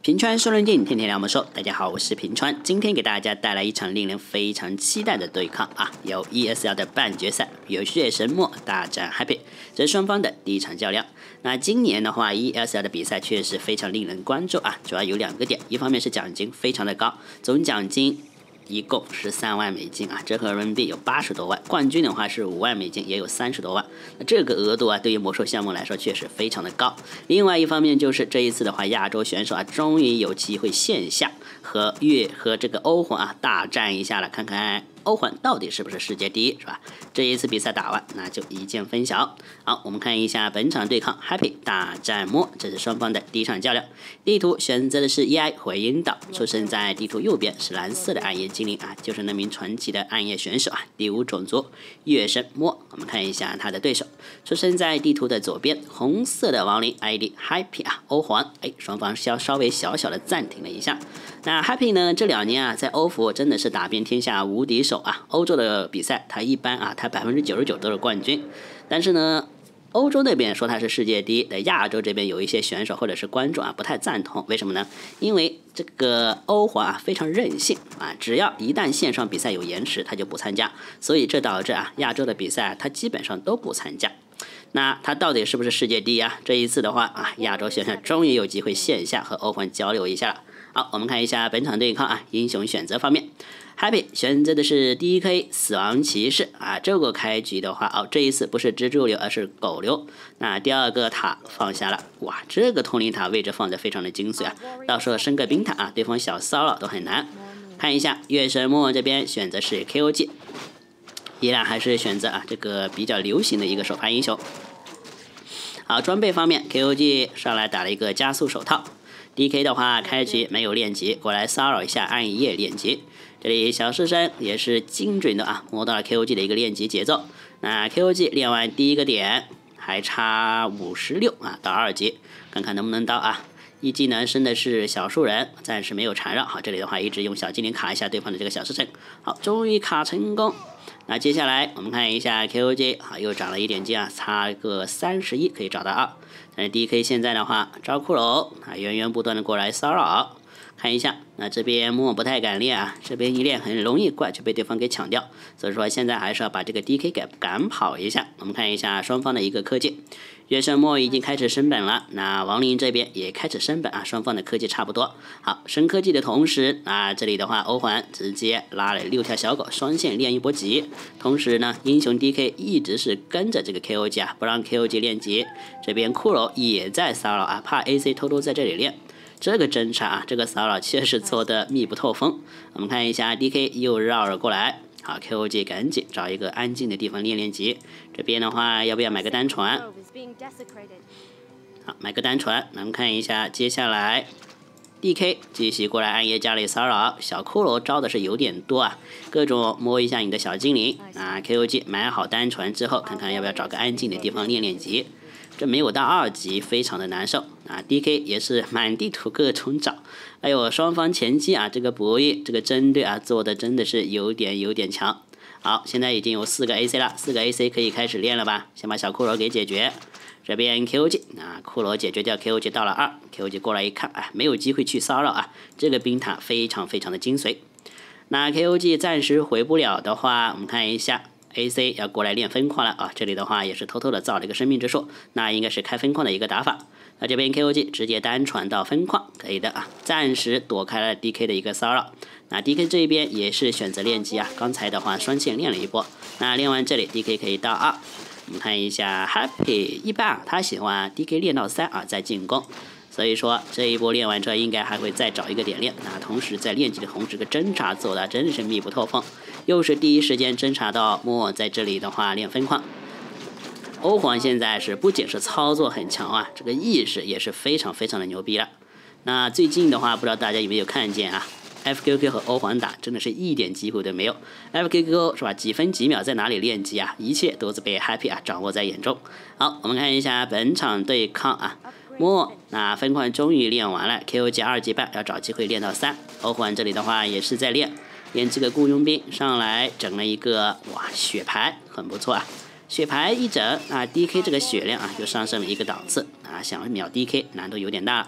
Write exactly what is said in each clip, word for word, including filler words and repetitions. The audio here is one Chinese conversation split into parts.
平川说论电影，天天聊魔兽。大家好，我是平川，今天给大家带来一场令人非常期待的对抗啊，由 E S L 的半决赛，有血神墨大战 Happy， 这是双方的第一场较量。那今年的话 ，E S L 的比赛确实非常令人关注啊，主要有两个点，一方面是奖金非常的高，总奖金一共十三万美金啊，折合人民币有八十多万。冠军的话是五万美金，也有三十多万。那这个额度啊，对于魔兽项目来说确实非常的高。另外一方面就是这一次的话，亚洲选手啊，终于有机会线下和月和这个欧皇啊大战一下了，看看欧皇到底是不是世界第一，是吧？这一次比赛打完，那就一见分晓。好，我们看一下本场对抗 Happy 大战墨，这是双方的第一场较量。地图选择的是 E I 回音岛，出生在地图右边是蓝色的暗夜精灵啊，就是那名传奇的暗夜选手啊，第五种族月神墨。我们看一下他的对手，出生在地图的左边，红色的亡灵 I D Happy 啊，欧皇。哎，双方稍稍微小小的暂停了一下。那 Happy 呢，这两年啊，在欧服真的是打遍天下无敌手啊！欧洲的比赛他一般啊，他百分之九十九都是冠军。但是呢，欧洲那边说他是世界第一，在亚洲这边有一些选手或者是观众啊不太赞同，为什么呢？因为这个欧皇啊非常任性啊，只要一旦线上比赛有延迟，他就不参加，所以这导致啊亚洲的比赛他基本上都不参加。那他到底是不是世界第一啊？这一次的话啊，亚洲选手终于有机会线下和欧皇交流一下了。好，我们看一下本场对抗啊，英雄选择方面 ，Happy 选择的是 D K 死亡骑士啊，这个开局的话哦，这一次不是蜘蛛流，而是狗流。那第二个塔放下了，哇，这个通灵塔位置放的非常的精髓啊，到时候升个冰塔啊，对方小骚扰都很难。看一下月神墨这边选择是 K O G， 依然还是选择啊这个比较流行的一个首发英雄。好，装备方面 ，K O G 上来打了一个加速手套。D K 的话，开局没有练级，过来骚扰一下暗夜练级。这里小师生也是精准的啊，摸到了 K O G 的一个练级节奏。那 K O G 练完第一个点，还差五十六啊，到二级，看看能不能到啊。一技能升的是小树人，暂时没有缠绕。好，这里的话一直用小精灵卡一下对方的这个小师生。好，终于卡成功。那接下来我们看一下 K O G 啊，又涨了一点金啊，差个三十一可以找到二。但是 D K 现在的话招骷髅啊，源源不断的过来骚扰。看一下，那这边默不太敢练啊，这边一练很容易怪就被对方给抢掉，所以说现在还是要把这个 D K 给赶跑一下。我们看一下双方的一个科技，月神墨已经开始升本了，那亡灵这边也开始升本啊，双方的科技差不多。好，升科技的同时啊，这里的话欧环直接拉了六条小狗双线练一波级，同时呢英雄 D K 一直是跟着这个 K O G 啊，不让 K O G 练级，这边骷髅也在骚扰啊，怕 A C 偷偷在这里练。这个侦查啊，这个骚扰确实做的密不透风。我们看一下 D K 又绕了过来，好 K O G 赶紧找一个安静的地方练练级。这边的话要不要买个单船？好，买个单船。我们看一下接下来 D K 继续过来暗夜家里骚扰，小骷髅招的是有点多啊，各种摸一下你的小精灵啊。K O G 买好单船之后，看看要不要找个安静的地方练练级。这没有到二级，非常的难受啊 ！D K 也是满地图各种找，哎呦，双方前期啊，这个博弈，这个针对啊，做的真的是有点有点强。好，现在已经有四个 A C 了，四个 A C 可以开始练了吧？先把小骷髅给解决。这边 K O G 啊，骷髅解决掉 K O G 到了二 ，K O G 过来一看，哎，没有机会去骚扰啊，这个冰塔非常非常的精髓。那 K O G 暂时回不了的话，我们看一下。A C 要过来练分矿了啊，这里的话也是偷偷的造了一个生命之树，那应该是开分矿的一个打法。那这边 K O G 直接单传到分矿，可以的啊，暂时躲开了 D K 的一个骚扰。那 D K 这边也是选择练级啊，刚才的话双线练了一波，那练完这里 D K 可以到二。我们看一下 Happy 一般啊，他喜欢 D K 练到三啊再进攻。所以说这一波练完之后，应该还会再找一个点练。那同时在练级的同时，这个侦查做的真的是密不透风，又是第一时间侦查到莫在这里的话练分矿。欧皇现在是不仅是操作很强啊，这个意识也是非常非常的牛逼了。那最近的话，不知道大家有没有看见啊 ？F Q Q 和欧皇打真的是一点机会都没有。F Q Q 是吧？几分几秒在哪里练级啊？一切都是被 Happy 啊掌握在眼中。好，我们看一下本场对抗啊。莫那分矿终于练完了 ，K O G 二级半要找机会练到三。欧皇这里的话也是在练练这个雇佣兵，上来整了一个哇血牌，很不错啊。血牌一整啊 ，D K 这个血量啊就上升了一个档次啊，想秒 D K 难度有点大。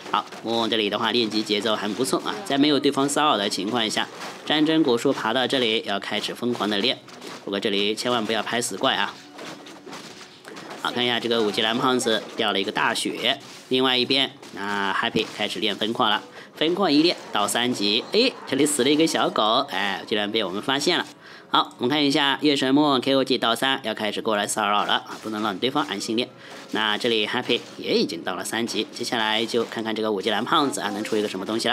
好，魔王这里的话练级节奏很不错啊，在没有对方骚扰的情况下，战争古树爬到这里要开始疯狂的练，不过这里千万不要拍死怪啊。好，看一下这个五级蓝胖子掉了一个大血，另外一边啊 Happy 开始练分矿了，分矿一练到三级，哎，这里死了一个小狗，哎，竟然被我们发现了。好，我们看一下月神木 K O G 到三要开始过来骚扰了啊，不能让对方安心练。那这里 Happy 也已经到了三级，接下来就看看这个五级蓝胖子啊能出一个什么东西了。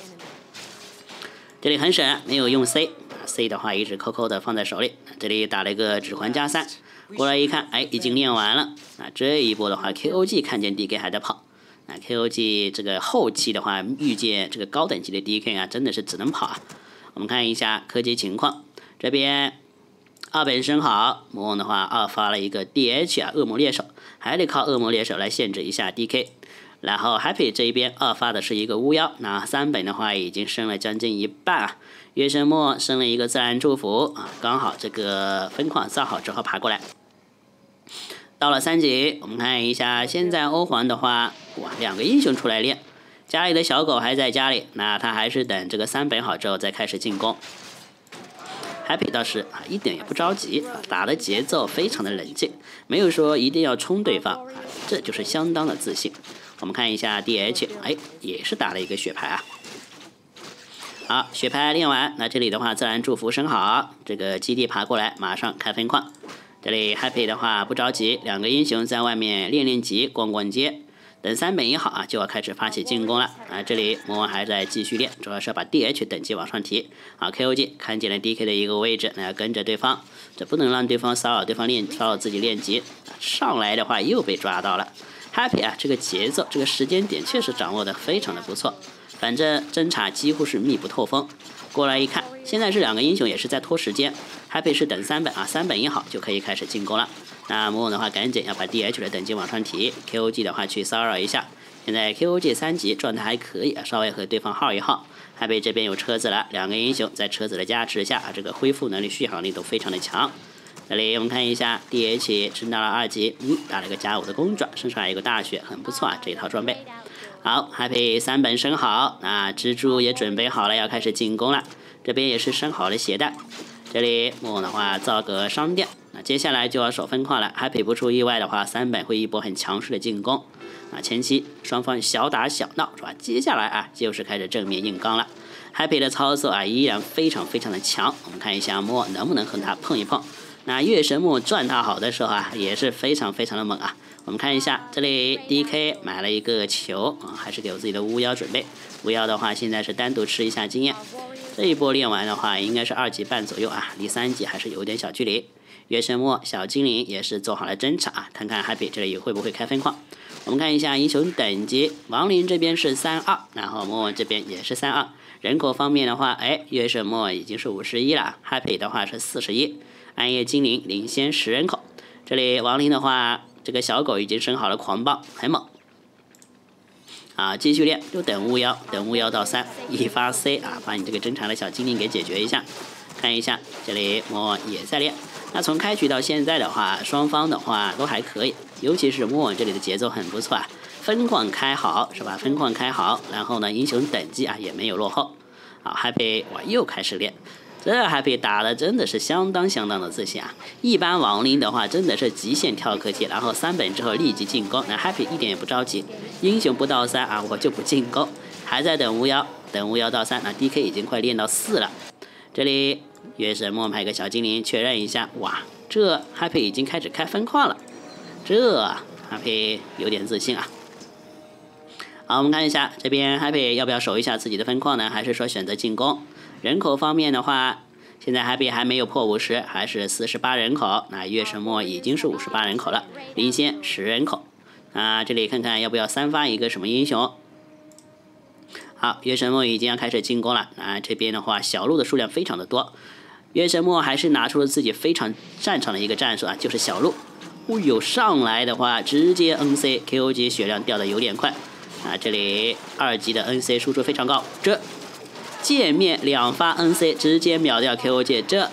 这里很省，没有用 C， C 的话一直扣扣的放在手里。这里打了一个指环加三，过来一看，哎，已经练完了。那这一波的话 ，K O G 看见 D K 还在跑。那 K O G 这个后期的话，遇见这个高等级的 D K 啊，真的是只能跑啊。我们看一下科技情况。这边二本升好，魔王的话二发了一个 D H 啊，恶魔猎手，还得靠恶魔猎手来限制一下 D K。然后 Happy 这一边二发的是一个巫妖，那三本的话已经升了将近一半啊。月神墨升了一个自然祝福啊，刚好这个分矿造好之后爬过来。到了三级，我们看一下现在欧皇的话，哇，两个英雄出来练，家里的小狗还在家里，那他还是等这个三本好之后再开始进攻。Happy 倒是啊，一点也不着急，打的节奏非常的冷静，没有说一定要冲对方，啊，这就是相当的自信。我们看一下 D H， 哎，也是打了一个血牌啊。好，血牌练完，那这里的话自然祝福升好，这个基地爬过来，马上开分矿。这里 Happy 的话不着急，两个英雄在外面练练级、逛逛街。等三本一好啊，就要开始发起进攻了啊！这里魔王还在继续练，主要是要把 D H 等级往上提啊。K O G 看见了 D K 的一个位置，那要跟着对方，这不能让对方骚扰对方练，骚扰自己练级。上来的话又被抓到了。Happy 啊，这个节奏，这个时间点确实掌握的非常的不错，反正侦查几乎是密不透风。过来一看，现在这两个英雄也是在拖时间。Happy 是等三本啊，三本一好就可以开始进攻了。那魔王的话，赶紧要把 D H 的等级往上提 ，K O G 的话去骚扰一下。现在 K O G 三级状态还可以啊，稍微和对方耗一耗。Happy 这边有车子了，两个英雄在车子的加持下，这个恢复能力、续航力都非常的强。这里我们看一下 D H 升到了二级，嗯，打了个加五的公爪，身上还有个大血，很不错啊，这一套装备。好 ，Happy 三本升好，那蜘蛛也准备好了，要开始进攻了。这边也是升好了鞋带。这里魔王的话造个商店，那接下来就要守分矿了。Happy 不出意外的话，三本会一波很强势的进攻。啊，前期双方小打小闹是吧？接下来啊就是开始正面硬刚了。Happy 的操作啊依然非常非常的强，我们看一下魔王能不能和他碰一碰。那月神木转他好的时候啊也是非常非常的猛啊。我们看一下这里 D K 买了一个球啊，还是给我自己的巫妖准备。巫妖的话现在是单独吃一下经验。这一波练完的话，应该是二级半左右啊，离三级还是有点小距离。月神木小精灵也是做好了侦查，看看 Happy 这里会不会开分矿。我们看一下英雄等级，亡灵这边是三二，然后魔王这边也是三二。人口方面的话，哎，月神木已经是五十一了 ，Happy 的话是四十一，暗夜精灵领先十人口。这里亡灵的话，这个小狗已经升好了狂暴，很猛。啊，继续练，就等巫妖，等巫妖到三，一发 C 啊，把你这个侦查的小精灵给解决一下。看一下，这里魔王也在练。那从开局到现在的话，双方的话都还可以，尤其是魔王这里的节奏很不错啊，分矿开好是吧？分矿开好，然后呢，英雄等级啊也没有落后。好 ，Happy 我又开始练。这 Happy 打的真的是相当相当的自信啊！一般亡灵的话真的是极限跳科技，然后三本之后立即进攻。那 Happy 一点也不着急，英雄不到三啊，我就不进攻，还在等巫妖，等巫妖到三。那 D K 已经快练到四了。这里月神木派个小精灵确认一下，哇，这 Happy 已经开始开分矿了，这 Happy 有点自信啊。好，我们看一下这边 Happy 要不要守一下自己的分矿呢？还是说选择进攻？人口方面的话，现在 Happy 还没有破五十，还是四十八人口。那月神木已经是五十八人口了，领先十人口。啊，这里看看要不要三发一个什么英雄？好，月神木已经要开始进攻了。啊，这边的话小鹿的数量非常的多，月神木还是拿出了自己非常擅长的一个战术啊，就是小鹿。哦呦，上来的话直接 N C，K O G 血量掉的有点快。啊，这里二级的 N C 输出非常高，这。界面两发 N C 直接秒掉 K O G， 这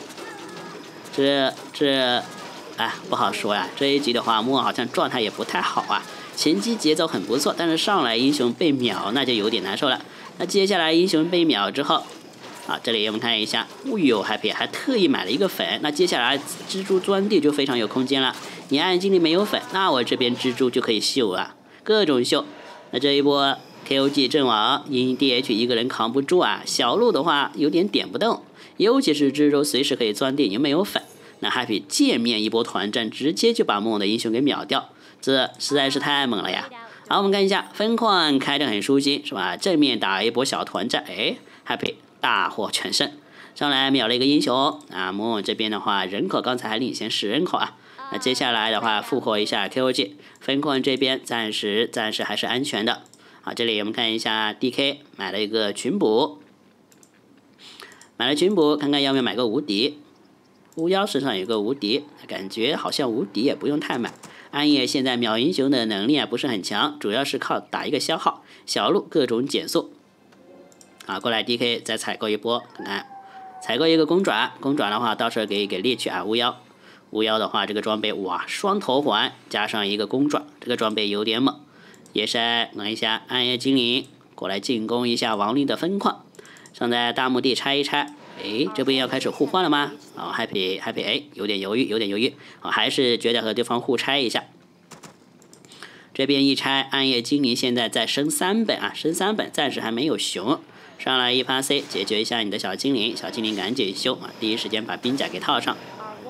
这这，哎，不好说呀。这一局的话，莫好像状态也不太好啊， 前期节奏很不错，但是上来英雄被秒，那就有点难受了。那接下来英雄被秒之后，啊，这里我们看一下，哦呦 ，Happy 还特意买了一个粉。那接下来蜘蛛钻地就非常有空间了。你暗夜精灵没有粉，那我这边蜘蛛就可以秀啊，各种秀。那这一波 K O G 阵亡，因 D H 一个人扛不住啊。小鹿的话有点点不动，尤其是蜘蛛随时可以钻地，又没有粉。那 Happy 见面一波团战，直接就把梦的英雄给秒掉，这实在是太猛了呀！好，我们看一下分矿开得很舒心，是吧？正面打一波小团战，哎 ，Happy 大获全胜，上来秒了一个英雄啊。梦这边的话，人口刚才还领先十人口啊。那接下来的话，复活一下 K O G， 分矿这边暂时暂时还是安全的。好，这里我们看一下 D K 买了一个群补，买了群补，看看要不要买个无敌。巫妖身上有个无敌，感觉好像无敌也不用太买。暗夜现在秒英雄的能力啊不是很强，主要是靠打一个消耗。小鹿各种减速。啊，过来 D K 再采购一波，看看采购一个公爪，公爪的话到时候可以给猎取啊巫妖。巫妖的话这个装备哇，双头环加上一个公爪，这个装备有点猛。野筛等一下，暗夜精灵过来进攻一下亡灵的分矿，上在大墓地拆一拆。哎，这边要开始互换了吗？啊、哦、，Happy Happy， 哎，有点犹豫，有点犹豫，啊、哦，还是觉得和对方互拆一下。这边一拆，暗夜精灵现在在升三本啊，升三本，暂时还没有熊。上来一发 C， 解决一下你的小精灵，小精灵赶紧修啊，第一时间把兵甲给套上。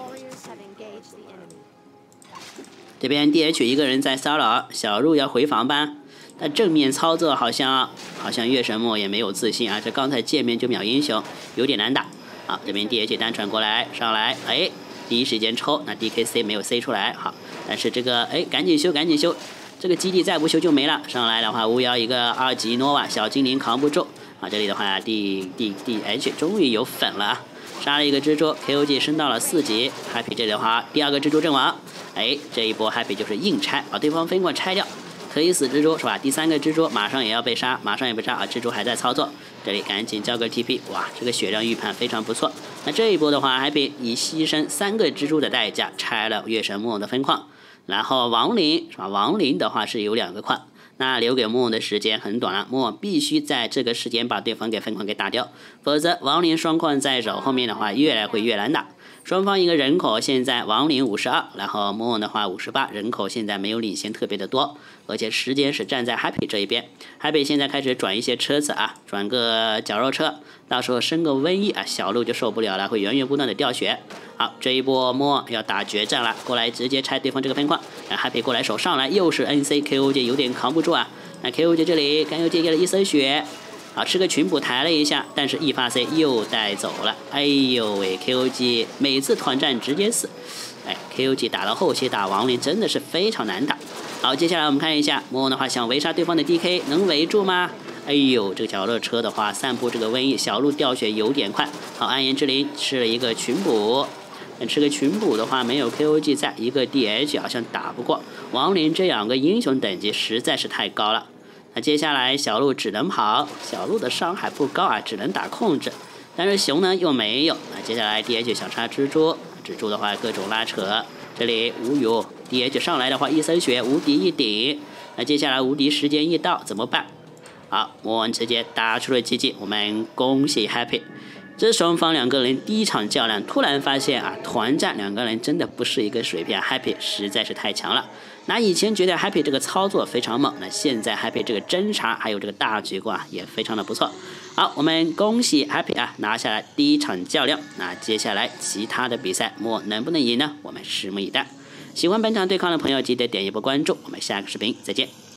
这边 D H 一个人在骚扰，小鹿要回防吧。但正面操作好像好像月神墨也没有自信啊，这刚才见面就秒英雄，有点难打。好，这边 D H 单传过来，上来，哎，第一时间抽，那 D K C 没有 C 出来，好，但是这个哎，赶紧修，赶紧修，这个基地再不修就没了。上来的话，巫妖一个二级 Nova， 小精灵扛不住啊。这里的话 ，D D D H 终于有粉了啊，杀了一个蜘蛛 ，K O G 升到了四级 ，Happy 这里的话，第二个蜘蛛阵亡，哎，这一波 Happy 就是硬拆，把对方分罐拆掉。可以死蜘蛛是吧？第三个蜘蛛马上也要被杀，马上也被杀啊！蜘蛛还在操作，这里赶紧交个 T P， 哇，这个血量预判非常不错。那这一波的话，还被以牺牲三个蜘蛛的代价拆了月神木的分矿，然后亡灵是吧？亡灵的话是有两个矿，那留给木的时间很短了，木必须在这个时间把对方给分矿给打掉，否则亡灵双矿在手，后面的话越来会越难打。双方一个人口现在亡灵五十二，然后莫文的话五十八，人口现在没有领先特别的多，而且时间是站在 Happy 这一边。Happy 现在开始转一些车子啊，转个绞肉车，到时候生个瘟疫啊，小鹿就受不了了，会源源不断的掉血。好，这一波莫要打决战了，过来直接拆对方这个分矿，那 Happy 过来手上来又是 N C K O G 有点扛不住啊，那 K O G 这里刚又接给了一丝血。好，吃个群补抬了一下，但是一发 C 又带走了。哎呦喂 ，K O G 每次团战直接死。哎 ，K O G 打到后期打亡灵真的是非常难打。好，接下来我们看一下，莫文的话想围杀对方的 D K 能围住吗？哎呦，这个绞肉车的话散布这个瘟疫，小鹿掉血有点快。好，暗炎之灵吃了一个群补，但吃个群补的话没有 K O G 在，一个 D H 好像打不过。亡灵这两个英雄等级实在是太高了。那接下来小鹿只能跑，小鹿的伤害不高啊，只能打控制。但是熊呢又没有。那接下来 D H 想杀蜘蛛，蜘蛛的话各种拉扯。这里无语 D H 上来的话一丝血无敌一顶。那接下来无敌时间一到怎么办？好，魔王直接打出了奇迹，我们恭喜 Happy。这双方两个人第一场较量，突然发现啊，团战两个人真的不是一个水平 ，Happy 实在是太强了。那以前觉得 Happy 这个操作非常猛，那现在 Happy 这个侦查还有这个大局观也非常的不错。好，我们恭喜 Happy 啊，拿下来第一场较量。那接下来其他的比赛莫能不能赢呢？我们拭目以待。喜欢本场对抗的朋友记得点一波关注，我们下个视频再见。